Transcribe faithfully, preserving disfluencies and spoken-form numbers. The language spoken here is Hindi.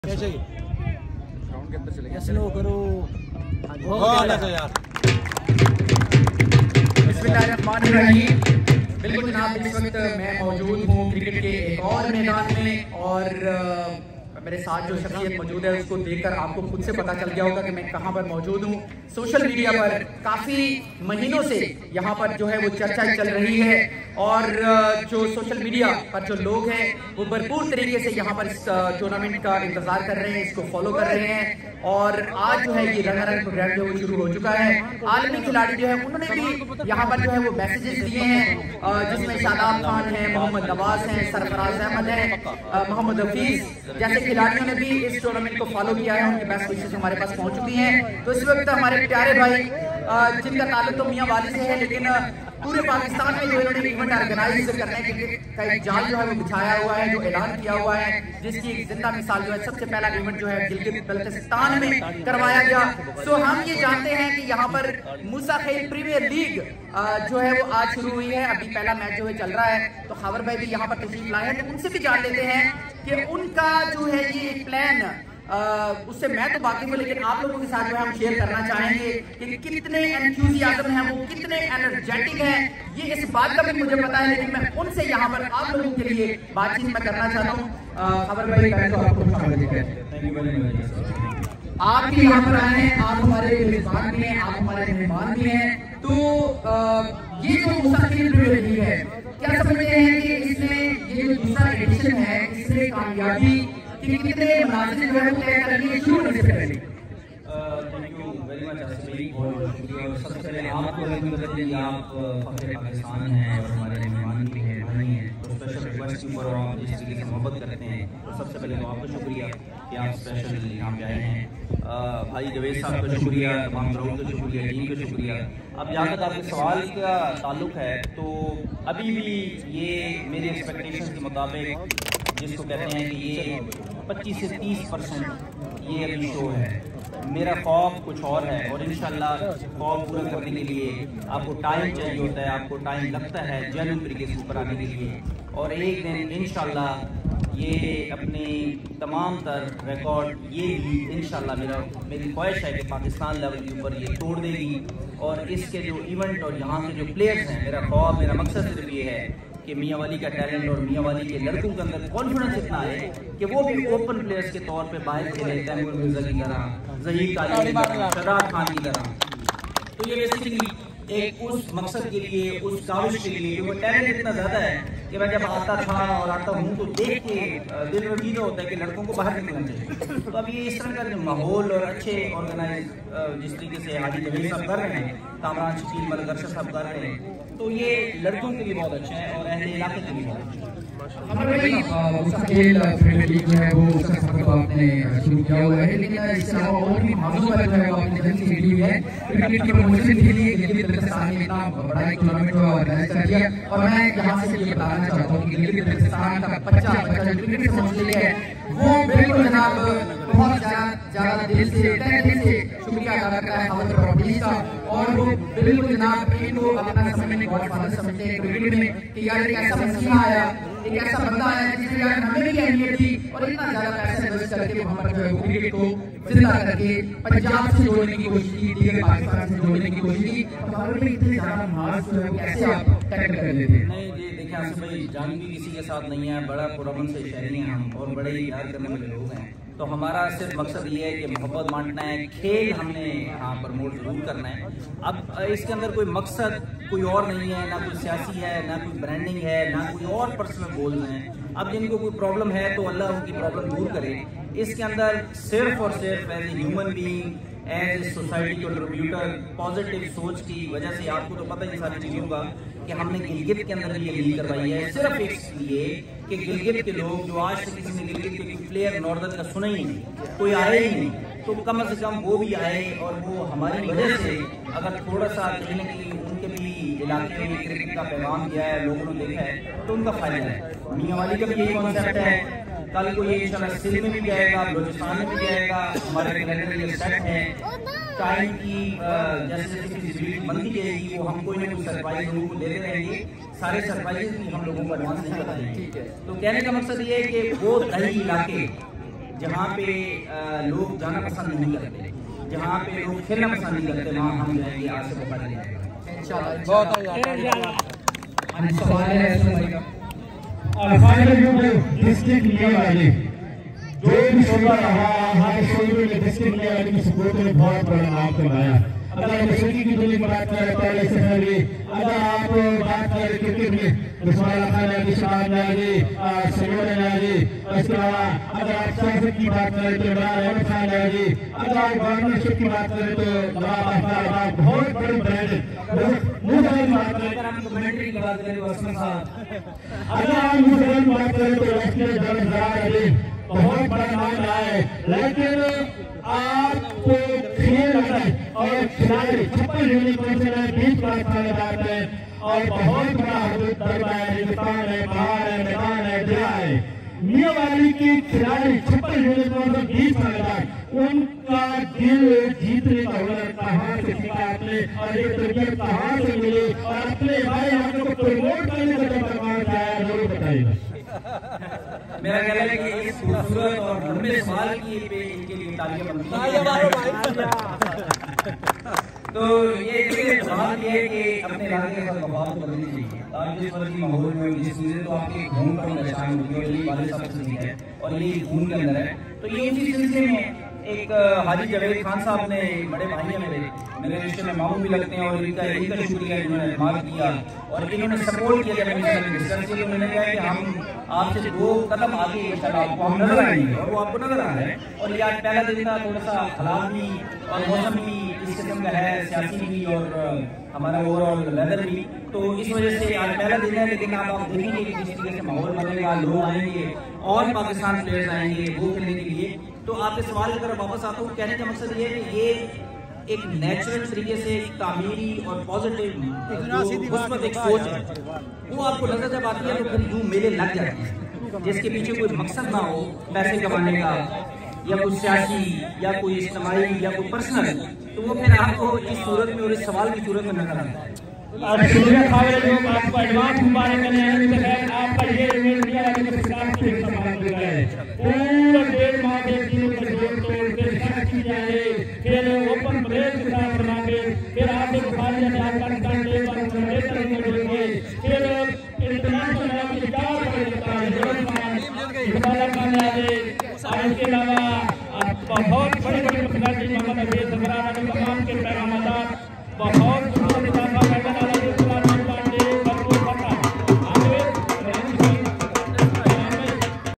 कैसे ग्राउंड के अंदर चले स्लो करो यार। बिस्मिल्लाहिर्रहमानिर्रहीम। बिल्कुल जनाब, इस वक्त मैं मौजूद हूँ क्रिकेट के एक और मैदान में और मेरे साथ जो शख्सियत मौजूद है उसको देखकर आपको खुद से पता चल गया होगा कि मैं कहाँ पर मौजूद हूँ। सोशल मीडिया पर काफ़ी महीनों से यहाँ पर जो है वो चर्चा चल रही है और जो सोशल मीडिया पर जो लोग हैं वो भरपूर तरीके से यहाँ पर इस टूर्नामेंट का इंतजार कर रहे हैं, इसको फॉलो कर रहे हैं और आज जो है ये रंगारंग प्रोग्राम जो है वो शुरू हो चुका है। आलमी खिलाड़ी जो है उन्होंने भी यहाँ पर जो है वो मैसेजेस दिए हैं, जिसमें शादाब खान है, मोहम्मद नवाज हैं, सरफराज अहमद है, मोहम्मद हफीज जैसे खिलाड़ियों ने भी इस टूर्नामेंट को फॉलो किया है। उनकी बेस्ट विशेष हमारे पास पहुंच चुकी हैं। तो इस वक्त हमारे प्यारे भाई जिनका ताल्लुक तो मियां वाली से है, लेकिन पूरे पाकिस्तान में जो इन्होंने इवेंट ऑर्गेनाइज करने का एक जाल जो है वो बिछाया हुआ है, जो ऐलान किया हुआ है, जिसकी एक जिंदा मिसाल जो है सबसे पहला इवेंट जो है गिलगित बल्तिस्तान में करवाया गया। सो हम ये जानते हैं कि यहाँ पर मूसा खेल प्रीमियर लीग जो है वो आज शुरू हुई है। अभी पहला मैच जो है चल रहा है, तो खबर भाई भी यहाँ पर तशरीफ लाए हैं, तो उनसे भी जान लेते हैं कि उनका जो है ये प्लान Uh, उससे मैं तो बाकी हूँ, लेकिन आप लोगों के साथ जो है हम शेयर करना चाहेंगे कि कितने एंथुसियाज्म हैं, वो कितने एनर्जेटिक हैं, ये इस बात का भी मुझे पता है, लेकिन मैं उनसे यहाँ पर आप लोगों के लिए बातचीत मैं करना चाहता हूँ। खबर भाई पहले तो आपको स्वागत है, आप भी यहाँ पर आए हैं, आप हमारे मेजबान भी हैं, आप हमारे मेहमान भी हैं। तो ये जो मूसा खेल प्रीमियर लीग है, क्या समझते हैं कि इसमें ये जो दूसरा एडिशन है इसमें कामयाबी कि कितने मुनासिब जो है वो तय करनी है शुरू होने से पहले? Thank you very much Asif भाई, बहुत बहुत शुक्रिया। और सबसे पहले आपको धन्यवाद दें कि आप फखरे पाकिस्तान हैं और हमारे मेहमान भी हैं, भाई हैं, तो स्पेशल रिक्वेस्ट के ऊपर आप जिस तरीके से मोहब्बत करते हैं, तो सबसे पहले तो आपको शुक्रिया कि आप स्पेशल यहाँ पे आए हैं। भाई जवेद साहब का शुक्रिया, तमाम लोगों का शुक्रिया, टीम का शुक्रिया। अब जहाँ तक आपके सवाल का ताल्लुक है, तो अभी भी ये मेरी एक्सपेक्टेशन के मुताबिक जिसको कहते हैं कि ये पच्चीस से तीस परसेंट ये अभी शो है। मेरा ख्वाब कुछ और है और इंशाल्लाह ख्वाब पूरा करने के लिए आपको टाइम चाहिए होता है, आपको टाइम लगता है जेन्युइन तरीके से ऊपर आने के लिए, और एक दिन इंशाल्लाह ये अपनी तमाम तर रिकॉर्ड ये भी इंशाल्लाह मेरा मेरी ख्वाहिश है कि पाकिस्तान लेवल के ऊपर ये तोड़ देगी। और इसके जो इवेंट और यहाँ के जो प्लेयर्स हैं, मेरा ख्वाब मेरा मकसद सिर्फ ये है कि मियाँ वाली का टैलेंट और मियाँ वाली के लड़कों के अंदर कॉन्फिडेंस इतना है कि वो भी ओपन प्लेयर्स के तौर पे बाहर खेले, तैमूर मिर्जा की तरह, ज़हीर तालिब की तरह, शदाब खान की तरह। तो ये बेसिकली एक उस मकसद के लिए, उस काविश के लिए, वो टैलेंट इतना ज़्यादा है कि मैं जब आता था और आता हूँ तो देख के दिल में भी होता है कि लड़कों को बाहर निकलना चाहिए। तो अब ये इस तरह का जो माहौल और अच्छे ऑर्गेनाइज जिस तरीके से हाजी जवेद साहब कर रहे हैं, कामरान शकील मलिक अरशद साहब कर रहे हैं, तो ये लड़कों के लिए बहुत अच्छा है और अहले इलाके के लिए बहुत अच्छा है। हमारे भाई मूसा खेल प्रीमियर लीग जो है वो उसका सफर तो आपने शुरू किया हुआ है, लेकिन इसके अलावा और भी मौजूद पर जो है वो आपने जल्दी से मिली हुई है क्रिकेट की प्रमोशन के लिए। गिलगित बल्तिस्तान में इतना बड़ा एक टूर्नामेंट ऑर्गेनाइज कर दिया और मैं यहाँ से ये बताना चाहता हूँ कि गिलगित बल्तिस्तान का बच्चा बच्चा जो क्रिकेट से मुंसलिक है वो बिल्कुल जनाब बहुत ज्यादा ज्यादा दिल से तहे दिल से शुक्रिया अदा करता है हमारे प्रॉपर्टीज का, और वो बिल्कुल जनाब इनको अपना समझने गॉडफादर समझते हैं क्रिकेट में कि यार एक ऐसा मसीहा आया, एक ऐसा बंदा आया जिसने यार हमें भी अहमियत दी और इतना ज्यादा पैसा इन्वेस्ट करके वहाँ पर जो है क्रिकेट को जिंदा करके पंजाब से जोड़ने की कोशिश की, दीगर पाकिस्तान से जोड़ने की कोशिश की। तो हमारे में इतने ज्यादा मार्क्स जो है कैसे आप टैकल कर लेते हैं? नहीं जी, देखिए आसिफ भाई, जान भी किसी के साथ नहीं है, बड़ा पुरअमन से शहरी हैं हम और बड़े ही प्यार करने वाले लोग हैं। तो हमारा सिर्फ मकसद ये है कि मोहब्बत बांटना है, खेल हमने यहाँ प्रमोट जरूर करना है। अब इसके अंदर कोई मकसद कोई और नहीं है, ना कोई सियासी है, ना कोई ब्रांडिंग है, ना कोई और पर्सनल गोल्स हैं। अब जिनको कोई प्रॉब्लम है तो अल्लाह उनकी प्रॉब्लम दूर करे। इसके अंदर सिर्फ और सिर्फ as a human being, as a society contributor, positive सोच की वजह से आपको तो पता ही सारी चीज़ों का कि हमने गिलगित के अंदर ये लीग करवाई है, सिर्फ इसलिए कि गिलगित के लोग जो आज तक किसी ने गिलगित के प्लेयर नॉर्दर्न का सुना ही नहीं, कोई आए ही नहीं, तो कम से कम वो भी आए और वो हमारी वजह से अगर थोड़ा सा कहीं ना कहीं उनके भी इलाके में क्रिकेट का पैगाम दिया है, लोगों ने देखा है, तो उनका फायदा है। मियाँ वाली का भी यही कॉन्सेप्ट है, कल को ये इंशाल्लाह सिंध में भी जाएगा, बलूचिस्तान में भी जाएगा, हमारे कैलेंडर ये सेट है। टाइम की जैसे जैसे बनती जाएगी वो हम कोई ना कोई सरप्राइज लोगों को देते रहेंगे, सारे सरप्राइजेस भी हम लोगों को एडवांस नहीं बताएंगे। तो कहने का मकसद ये है कि वो दही इलाके जहाँ पे लोग जाना पसंद नहीं करते, जहाँ पे लोग खेलना पसंद नहीं करते, वहाँ हम जाएंगे आज से बता देंगे इंशाल्लाह। बहुत सवाल है फाइनल में डिस्ट्रिक्ट लेवल वाले जो भी शोभा रहा हमारे शोबे में डिस्ट्रिक्ट लेवल वाले की सपोर्ट ने बहुत बड़ा नाम कमाया। अगर आप शूटिंग की दुनिया की बात करें पहले से पहले, अगर आप बात करें क्रिकेट में बिस्मिल्लाह खान अली शबाब नाजी समीर नाजी, इसके अलावा अगर आप सियासत की बात करें तो इमरान अहमद खान नाजी, अगर आप गवर्नरशिप की बात करें तो नवाब अहमद, बहुत बड़ी ब्रांड मुझे बात करें, अगर आप कमेंट्री की बात करें तो असम साहब, अगर आप मुझे बात करें तो नेशनल जनरल बहुत बड़ा नाम रहा है। लेकिन आपको खेल है और खिलाड़ी छप्पन यूनिकॉर्न से बीस बार खाने जाते हैं और बहुत बड़ा दरबार है, हिंदुस्तान है, पहाड़ है, मैदान है, दरिया है। मियां वाली की खिलाड़ी छप्पन यूनिकॉर्न से बीस खाने जाते, उनका दिल जीतने का हुनर कहाँ से सीखा आपने और ये तरबियत कहाँ से मिली और अपने भाई आपको प्रमोट करने का जब प्रमाण आया जरूर बताइएगा। मेरा कहना है कि इस खूबसूरत और लंबे सवाल की पे इनके लिए तालियां बनती हैं। तो ये एक सवाल ये है कि अपने इलाके के साथ वफात करनी चाहिए। आज जिस तरह की माहौल में जिस चीज़ें तो आपके खून पर निशान होती है, ये वाले साहब से है और ये खून के अंदर है। तो ये उसी सिलसिले में एक हाजी जवेद खान साहब ने, बड़े भाई हैं मेरे मेरे रिश्ते में मामू भी लगते हैं और इनका इनका शुक्रिया, इन्होंने मार किया और इन्होंने सपोर्ट किया। जब मैंने उन्होंने कहा कि हम आपसे दो कदम आगे इंशाल्लाह आपको हम नजर आएंगे और वो आपको नजर आ रहा है। और ये आज पहला दिन था, थोड़ा सा हालात भी और मौसम भी इस किस्म का है, सियासी भी और हमारा ओवरऑल वेदर भी, तो इस वजह से आज पहला दिन है। लेकिन आप आप देखेंगे कि जिस तरीके से माहौल बनेगा, लोग आएंगे और पाकिस्तान प्लेयर्स आएंगे वो खेलने के लिए। तो आपके सवाल की तरफ वापस आता हूँ, कहने का मकसद ये है कि ये एक नेचुरल तरीके से तामीरी और पॉजिटिव एक सोच है, वो आपको नजर जब आती है तो फिर यूं मेले लग जाते हैं, जिसके पीछे कोई मकसद ना हो पैसे कमाने का या कोई सियासी या कोई इज्तिमाई या कोई पर्सनल, तो वो फिर आपको इस सूरत में और इस सवाल की सूरत में नजर आता है। और शुक्रिया खावे लोग आपको एडवांस मुबारक हैं। आपका ये इंडिया वाले के खिलाफ से सम्मान मिल रहा है। पूरा डेढ़ माह के दिनों के जोड़ तोड़ के रिसर्च की जाए, फिर ओपन प्लेस के साथ बनाएंगे, फिर आगे बुखारी या पाकिस्तान के बाद बेहतर करेंगे, फिर इंटरनेशनल की क्या करता है जरूर हिमालय का और इसके अलावा बहुत बड़ी बड़ी